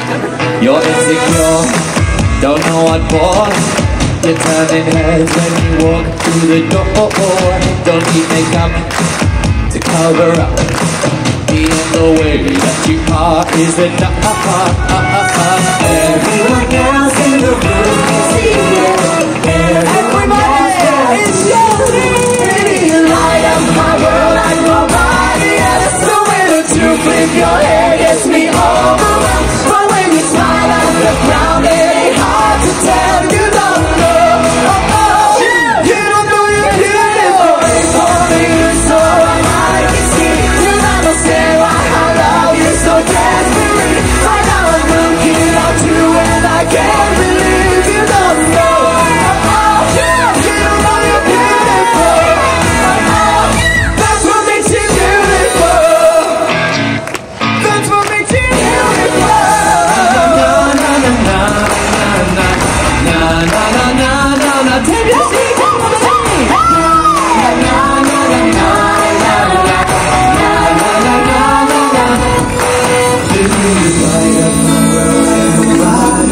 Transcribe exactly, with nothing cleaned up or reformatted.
You're insecure, don't know what for. You're turning heads when you walk through the door. Don't need makeup to cover up. Being the way that you are is enough. Everyone else in the room can see it. Everyone else is showing. Light up my world like nobody else. The way that you flip your hair gets me overwhelmed. But when you smile at the ground, it ain't hard to tell. You don't know, oh, oh. You don't know you're beautiful. Only you so I can see. You'll never say why I love you so desperately. Right now I'm looking at you and I can't believe you don't know. Oh, oh. You don't know you're beautiful. Oh, oh. That's what makes you beautiful. That's what makes you beautiful. Na na na na na na na na na na na. Take a seat, take a seat. Na na na na na na na na na na na. This is the light of my world and nobody